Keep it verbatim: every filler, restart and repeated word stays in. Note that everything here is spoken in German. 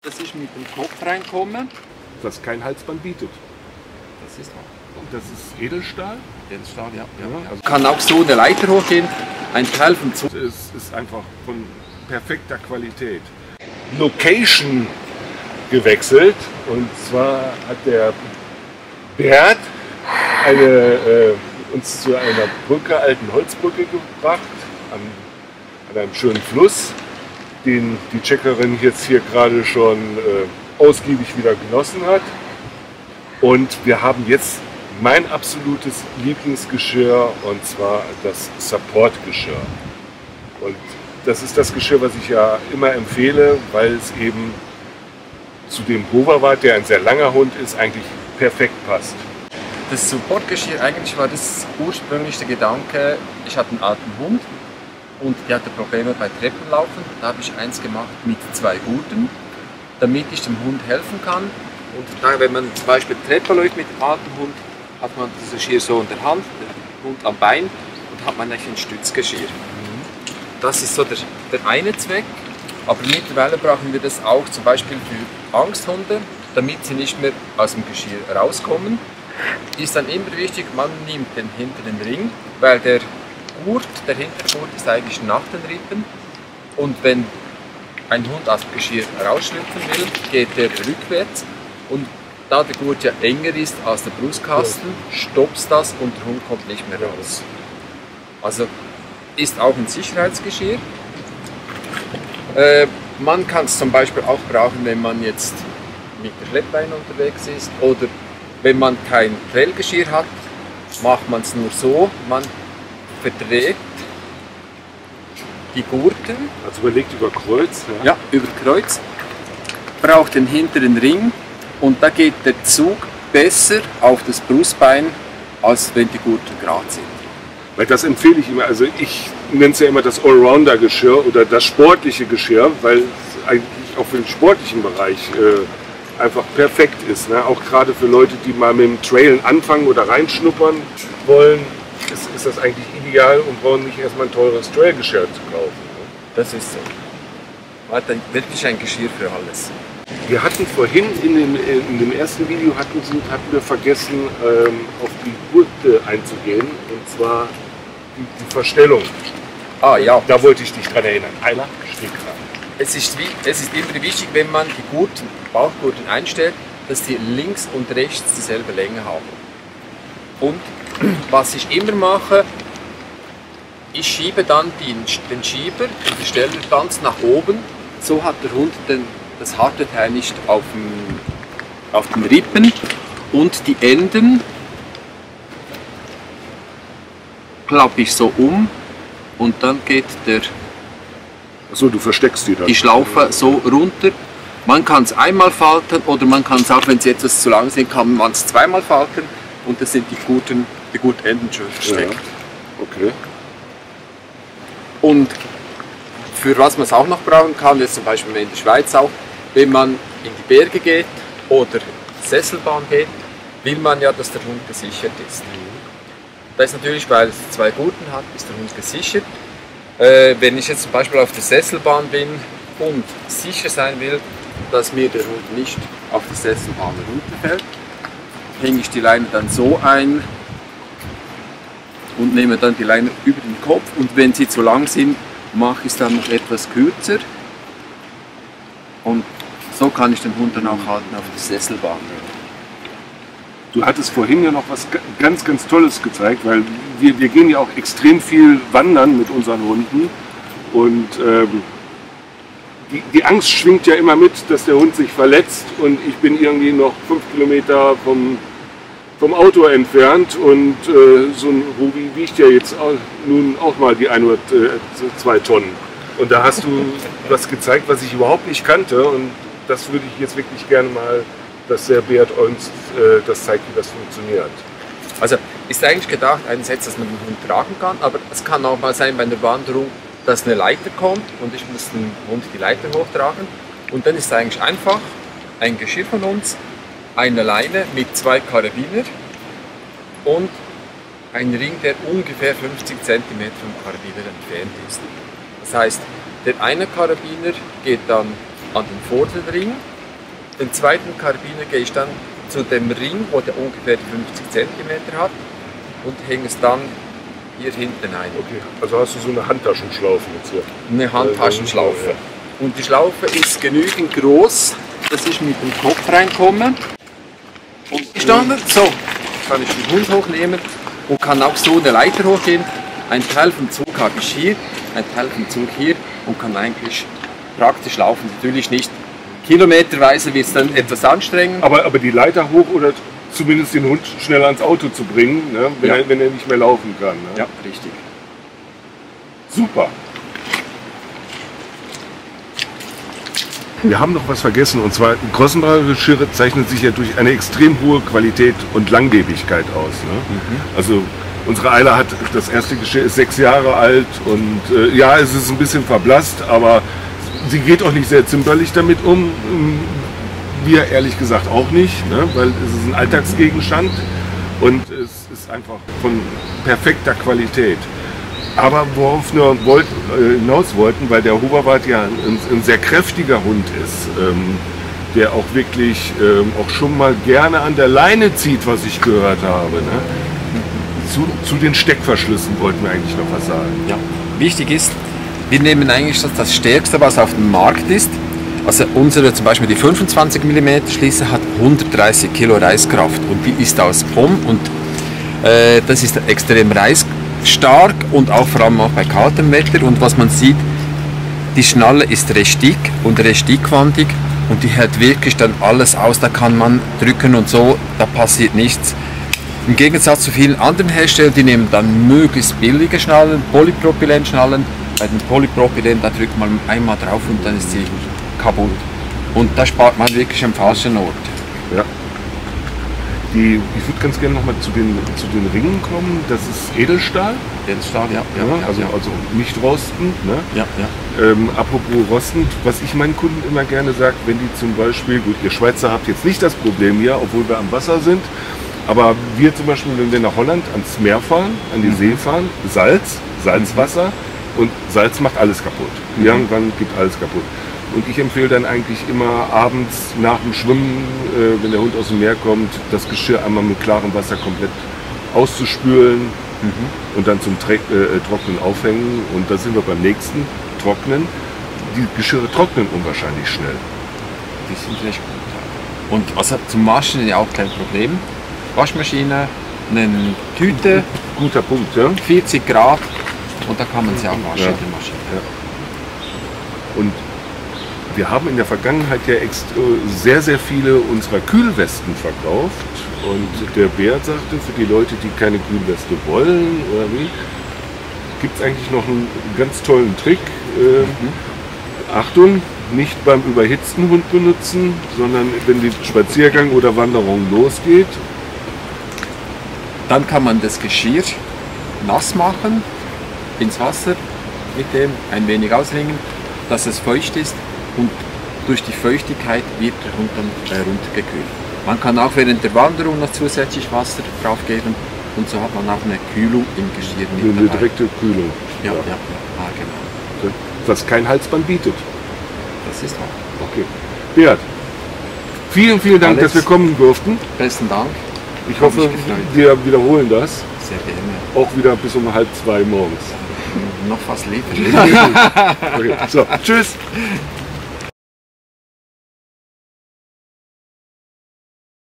dass ich mit dem Kopf reinkomme. Was kein Halsband bietet. Das ist wahr. Und das ist Edelstahl? Edelstahl, ja. ja. Ja, also Kann auch so eine Leiter hochgehen. Ein Teil vom Zug. es ist einfach von perfekter Qualität. Location gewechselt, und zwar hat der Bert eine, äh, uns zu einer Brücke, alten Holzbrücke gebracht, an, an einem schönen Fluss, den die Checkerin jetzt hier gerade schon äh, ausgiebig wieder genossen hat. Und wir haben jetzt mein absolutes Lieblingsgeschirr, und zwar das Support-Geschirr. Und das ist das Geschirr, was ich ja immer empfehle, weil es eben zu dem Hoverwart, der ein sehr langer Hund ist, eigentlich perfekt passt. Das Supportgeschirr, eigentlich war das ursprüngliche Gedanke, ich hatte einen alten Hund und die hatte Probleme bei Treppenlaufen. Da habe ich eins gemacht mit zwei Gurten, damit ich dem Hund helfen kann. Und da, wenn man zum Beispiel Treppe läuft mit dem alten Hund, hat man das Geschirr so in der Hand, der Hund am Bein, und hat man ein Stützgeschirr. Das ist so der, der eine Zweck, aber mittlerweile brauchen wir das auch zum Beispiel für Angsthunde, damit sie nicht mehr aus dem Geschirr rauskommen. Ist dann immer wichtig, man nimmt den hinteren Ring, weil der Gurt, der Hintergurt ist eigentlich nach den Rippen, und wenn ein Hund aus dem Geschirr rausschlüpfen will, geht er rückwärts, und da der Gurt ja enger ist als der Brustkasten, stoppt das und der Hund kommt nicht mehr raus. Also ist auch ein Sicherheitsgeschirr. Äh, man kann es zum Beispiel auch brauchen, wenn man jetzt mit der Schleppleine unterwegs ist, oder wenn man kein Trailgeschirr hat, macht man es nur so, man verdreht die Gurte. Also überlegt über Kreuz. Ja, ja, über Kreuz, braucht den hinteren Ring, und da geht der Zug besser auf das Brustbein, als wenn die Gurte gerade sind. Weil das empfehle ich immer, also ich nenne es ja immer das Allrounder-Geschirr oder das sportliche Geschirr, weil es eigentlich auch für den sportlichen Bereich äh, einfach perfekt ist. Ne? Auch gerade für Leute, die mal mit dem Trailen anfangen oder reinschnuppern wollen, ist, ist das eigentlich ideal und brauchen nicht erstmal ein teures Trailgeschirr zu kaufen. Ne? Das ist so. Man hat ein, wirklich ein Geschirr für alles. Wir hatten vorhin in dem, in dem ersten Video hatten, hatten wir vergessen, ähm, auf die Gurte einzugehen, und zwar die, die Verstellung. Ah ja. Da wollte ich dich dran erinnern. Einer steht dran. Es ist, wie, es ist immer wichtig, wenn man die Gurten, Bauchgurten einstellt, dass die links und rechts dieselbe Länge haben. Und was ich immer mache, ich schiebe dann den, den Schieber und die Stelle ganz nach oben. So hat der Hund den, das harte Teil nicht auf, dem, auf den Rippen, und die Enden klappe ich so um, und dann geht der, Achso, du versteckst die dann. die Schlaufe so runter. Man kann es einmal falten, oder man kann es auch, wenn sie etwas zu lang sind, kann man es zweimal falten, und das sind die guten, die guten Enden schon versteckt. Ja. Okay. Und für was man es auch noch brauchen kann, jetzt zum Beispiel in der Schweiz auch, wenn man in die Berge geht oder Sesselbahn geht, will man ja, dass der Hund gesichert ist. Das ist natürlich, weil es zwei Gurten hat, ist der Hund gesichert. Äh, wenn ich jetzt zum Beispiel auf der Sesselbahn bin und sicher sein will, dass mir der Hund nicht auf die Sesselbahn runterfällt, hänge ich die Leine dann so ein und nehme dann die Leine über den Kopf, und wenn sie zu lang sind, mache ich es dann noch etwas kürzer, und so kann ich den Hund dann auch halten auf der Sesselbahn. Du hattest vorhin ja noch was ganz, ganz Tolles gezeigt, weil wir, wir gehen ja auch extrem viel wandern mit unseren Hunden, und ähm, die, die Angst schwingt ja immer mit, dass der Hund sich verletzt, und ich bin irgendwie noch fünf Kilometer vom, vom Auto entfernt, und äh, so ein Ruby wiegt ja jetzt auch, nun auch mal die ein oder zwei Tonnen. Und da hast du was gezeigt, was ich überhaupt nicht kannte, und das würde ich jetzt wirklich gerne mal, dass der Beat uns äh, das zeigt, wie das funktioniert. Also ist eigentlich gedacht, einerseits, dass man den Hund tragen kann, aber es kann auch mal sein bei einer Wanderung, dass eine Leiter kommt und ich muss den Hund die Leiter hochtragen. Und dann ist es eigentlich einfach ein Geschirr von uns, eine Leine mit zwei Karabiner und ein Ring, der ungefähr fünfzig Zentimeter vom Karabiner entfernt ist. Das heißt, der eine Karabiner geht dann an den vorderen Ring den zweiten Karabiner gehe ich dann zu dem Ring, wo der ungefähr fünfzig Zentimeter hat, und hänge es dann hier hinten ein. Okay, also hast du so eine Handtaschenschlaufe jetzt hier? Eine Handtaschenschlaufe. Ja. Und die Schlaufe ist genügend groß, dass ich mit dem Kopf reinkomme. Und gestanden, so, kann ich den Hund hochnehmen und kann auch so eine Leiter hochgehen. Ein Teil vom Zug habe ich hier, ein Teil vom Zug hier und kann eigentlich praktisch laufen. Natürlich nicht kilometerweise, wird es dann etwas anstrengend. Aber, aber die Leiter hoch oder zumindest den Hund schneller ans Auto zu bringen, ne, wenn, Ja. er, wenn er nicht mehr laufen kann. Ne? Ja, richtig. Super. Wir haben noch was vergessen, und zwar Grossenbacher Geschirre zeichnet sich ja durch eine extrem hohe Qualität und Langlebigkeit aus. Ne? Mhm. Also unsere Eila hat, das erste Geschirr ist sechs Jahre alt und äh, ja, es ist ein bisschen verblasst, aber sie geht auch nicht sehr zimperlich damit um. Wir ehrlich gesagt auch nicht, ne? Weil es ist ein Alltagsgegenstand und es ist einfach von perfekter Qualität. Aber worauf wir wollt, äh, hinaus wollten, weil der Hoverwart ja ein, ein sehr kräftiger Hund ist, ähm, der auch wirklich ähm, auch schon mal gerne an der Leine zieht, was ich gehört habe. Ne? Zu, zu den Steckverschlüssen wollten wir eigentlich noch was sagen. Ja. Wichtig ist, wir nehmen eigentlich das, das Stärkste, was auf dem Markt ist. Also unsere, zum Beispiel die fünfundzwanzig Millimeter Schließe hat hundertdreißig Kilo Reißkraft und die ist aus P O M und äh, das ist extrem reißstark und auch vor allem auch bei kaltem Wetter. Und was man sieht, die Schnalle ist recht dick und recht dickwandig und die hält wirklich dann alles aus. Da kann man drücken und so, da passiert nichts. Im Gegensatz zu vielen anderen Herstellern, die nehmen dann möglichst billige Schnallen, Polypropylen-Schnallen. Bei den Polypropylen, da drückt man einmal drauf und dann ist sie kaputt. Und da spart man wirklich am falschen Ort. Ja. Die, ich würde ganz gerne noch mal zu den, zu den Ringen kommen. Das ist Edelstahl. Edelstahl, ja. Ja, ja, also, ja. also nicht rostend. Ne? Ja, ja. Ähm, apropos rostend, was ich meinen Kunden immer gerne sage, wenn die zum Beispiel, gut, ihr Schweizer habt jetzt nicht das Problem hier, obwohl wir am Wasser sind, aber wir zum Beispiel, wenn wir nach Holland ans Meer fahren, an die See fahren, Salz, Salzwasser und Salz macht alles kaputt. Mhm. Irgendwann gibt alles kaputt. Und ich empfehle dann eigentlich immer abends nach dem Schwimmen, äh, wenn der Hund aus dem Meer kommt, das Geschirr einmal mit klarem Wasser komplett auszuspülen mhm. und dann zum Tre äh, Trocknen aufhängen. Und da sind wir beim nächsten, Trocknen. Die Geschirre trocknen unwahrscheinlich schnell. Die sind recht gut. Und also zum Waschen ja auch kein Problem. Waschmaschine, eine Tüte, Guter Punkt, ja. vierzig Grad und da kann man sie auch waschen, Ja. die Maschine. Ja. Und wir haben in der Vergangenheit ja ext sehr, sehr viele unserer Kühlwesten verkauft. Und der Bert sagte, für die Leute, die keine Kühlweste wollen, oder wie, gibt es eigentlich noch einen ganz tollen Trick. Äh, Mhm. Achtung, nicht beim überhitzten Hund benutzen, sondern wenn der Spaziergang oder Wanderung losgeht. Dann kann man das Geschirr nass machen, ins Wasser mit dem ein wenig ausringen, dass es feucht ist und durch die Feuchtigkeit wird der Hund dann äh, runtergekühlt. Man kann auch während der Wanderung noch zusätzlich Wasser drauf geben und so hat man auch eine Kühlung im Geschirr mit Eine dabei. direkte Kühlung. Ja, ja, ja. Ah, genau. Was kein Halsband bietet. Das ist wahr. Okay. Beat, vielen, vielen Dank, Alex. dass wir kommen durften. Besten Dank. Ich Hat hoffe, mich gefreut. wir wiederholen das. Sehr gerne. Auch wieder bis um halb zwei morgens. Noch fast lieber. Okay. So, tschüss.